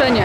zaskoczenie.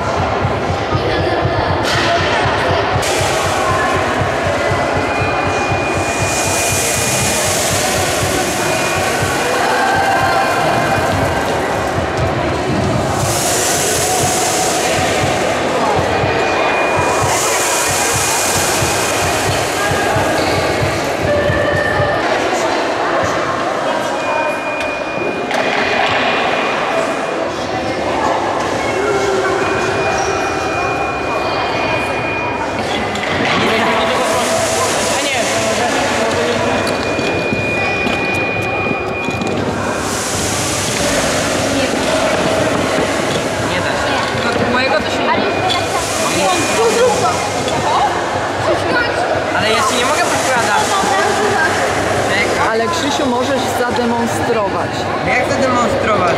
Ale Krzysiu, możesz zademonstrować. Jak zademonstrować?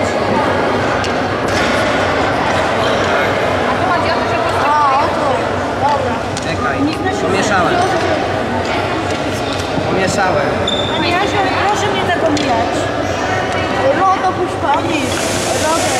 Czekaj, pomieszałem. Pomieszałem. Proszę mnie tego mijać. Rodo puszczami. Rodo.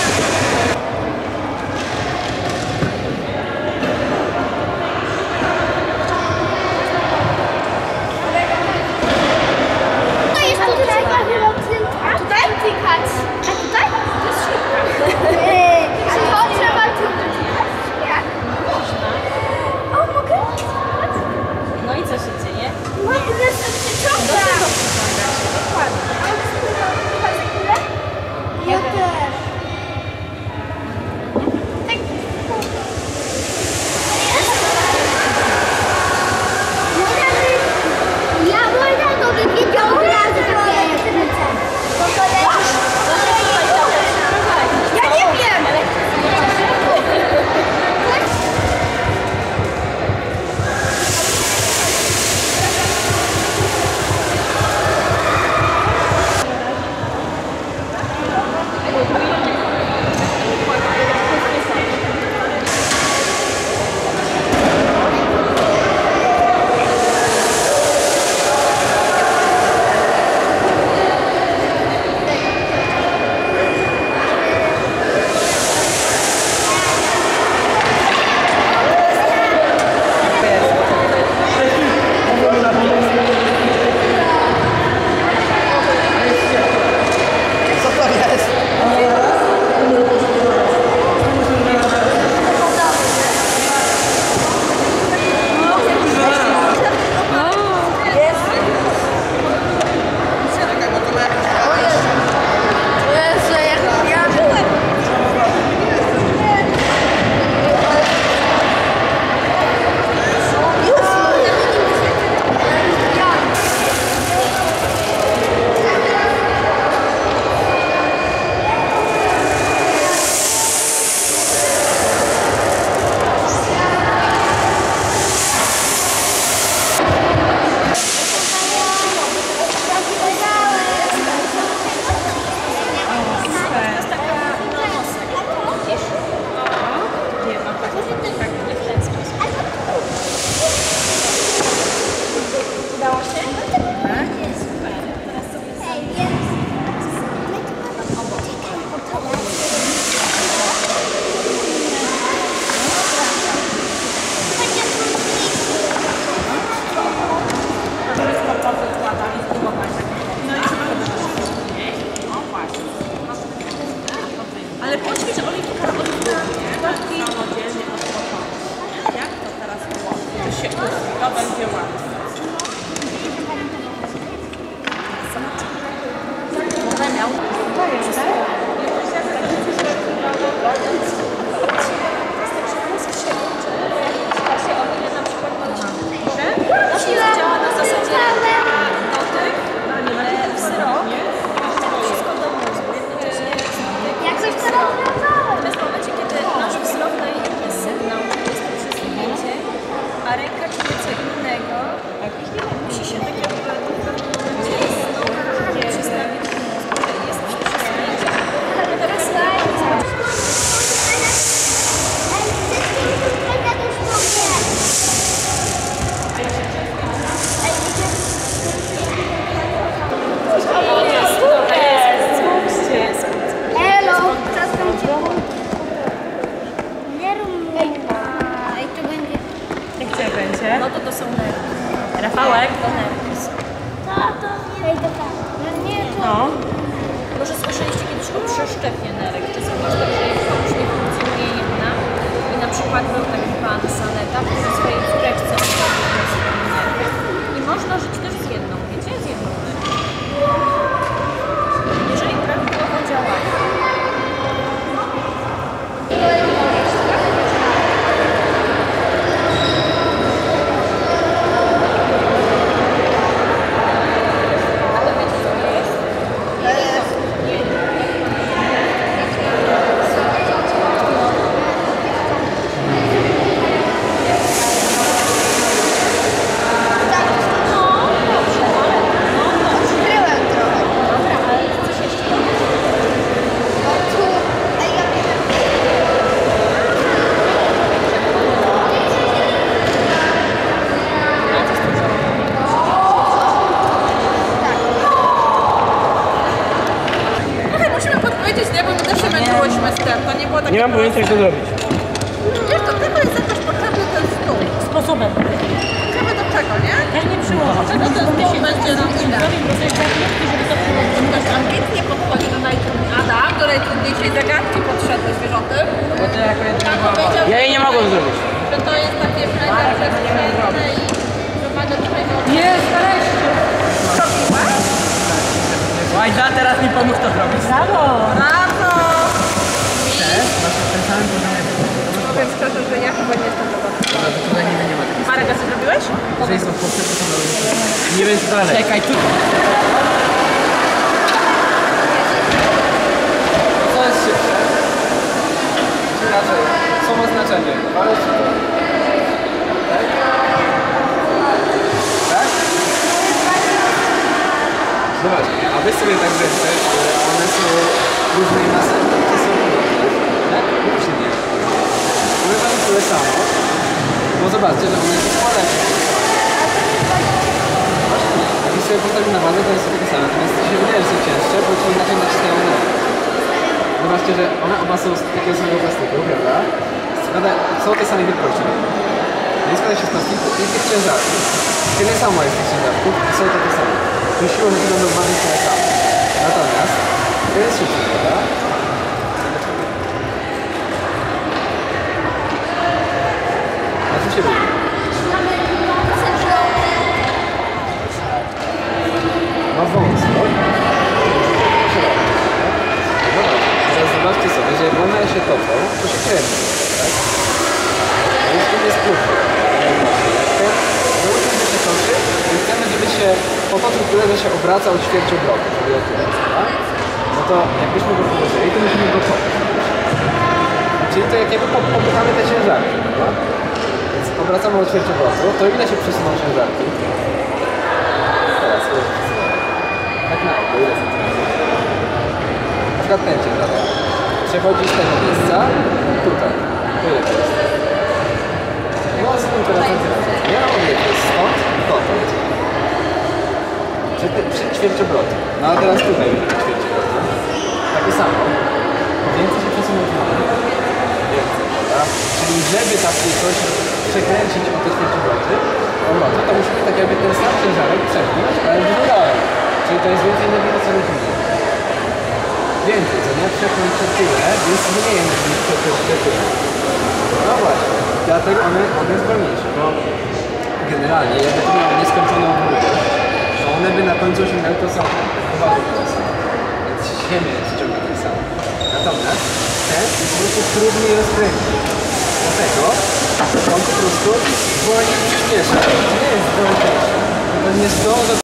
Ale poćwicz oliwka samodzielnie od początku. Jak to teraz ułożyć? To się uda, to będzie łatwe. To jest, tak? Działa na zasadzie dotyk, w syrop, wszystko do mózgu. Jakoś to natomiast w momencie, kiedy nasz wzrok daje inny sygnał, jest to przesunięcie, a ręka czuje co innego, musi się tak jakby przestawić do mózgu, że jest przesunięcie. Teraz rozszczepnie nerek. Czasami jest tak, że komuś nie funkcjonuje jedna i na przykład był taki pan Saneta, który swojej córeczce odrobił swoje nerwy. I można żyć też z jedną, wiecie? Z jedną nerką. Jeżeli prawidłowo działają. Nie mam pojęcia, jak to zrobić. Wiesz, do tego jest jakoś potrzebny ten stół. Sposobem. Ciekawe do czego, nie? Ja nie przyłożę. Czego ten stół będzie nam ile? Żeby to przyłożyć. Ktoś ambitnie podchodzi do najtrudniejszej, do najtrudniejszej zagadki podszedł zwierzątek. Bo to jako jedyna Tak była powiedział, Ja jej nie mogłem zrobić. że to jest takie mega przestrzenne i wymaga tutaj Jest, nareszcie! zrobiłaś? Łajda, teraz mi pomóż to zrobić. Brawo! Brawo! Masz ten samym poziomie. Powiem szczerze, że ja chyba nie jestem dobra. Ale to tutaj nigdy nie ma takiej Parę razy zrobiłeś? sytuacji. Są chłopcy, to są rodzice. Nie wiem co dalej. Czekaj, tu. Co jest szybsze? Czy raczej, co ma znaczenie? Ale czy to? Tak? Tak? Zobaczcie, a wy sobie tak weźcie, że one są różnej masy, to są podobne. Tak? Lub się nie. Uważam tyle samo, bo zobaczcie, że one się składają. Jak je sobie postawię na wadze, to jest takie same, natomiast się wydaje, że są cięższe, bo są inaczej naciskają na. Zobaczcie, że one oba są z takiego samego plastiku, prawda? Są tej samej wielkości. Nie składa się z plastiku i tych ciężarków. Tyle samo jest tych ciężarków i są takie same. To siłą na będą bardziej tyle samo. Natomiast to jest szybsze, prawda? Na czym się robi? Ma wąsko. Teraz zobaczcie sobie, że jak one się toczą, to się kręci, tak? A jeśli jest krótko, załóżmy, że się toczy i chcemy, żeby się potoczył tyle, że się obracał ćwierciobrotem, czyli o tyle, tak? No to jakbyśmy go położyli, to musimy go toczyć. Czyli to jak jakby popychamy te ciężarki, prawda? Więc obracamy o ćwierciobrotu, to ile się przesuną ciężarki? Teraz, tak na oko, ile centymetrów? Na przykład ten ciężarek przechodzi z tego miejsca tutaj. To ile to jest? No z tym teraz centymetrów. Ja mówię, to jest stąd dotąd. Przy ćwierciobrotu. No a teraz tutaj będzie ćwierciobrotu. Takie samo. Więcej się przesunąć mamy. Więcej, prawda? Czyli żeby takie coś przekręcić o te ćwierciobroty, to musimy tak jakby ten sam ciężarek przepchnąć, ale dużo dalej. Czyli to jest więcej energii, co robimy. Więcej, co nie? Przepchnąć przed tyle, więc mniej energii przepchnąć przed tyle. No właśnie, dlatego one jest wolniejsze, bo generalnie jakby to miało nieskończoną długość, to one by na końcu osiągnęły to samo. Poważnie to samo. Więc ziemię ściąga tak samo. Natomiast ten jest po prostu trudniej rozkręcić. Dlatego on po prostu wolniej przyspiesza. To nie jest wolniejsze. To jest to, że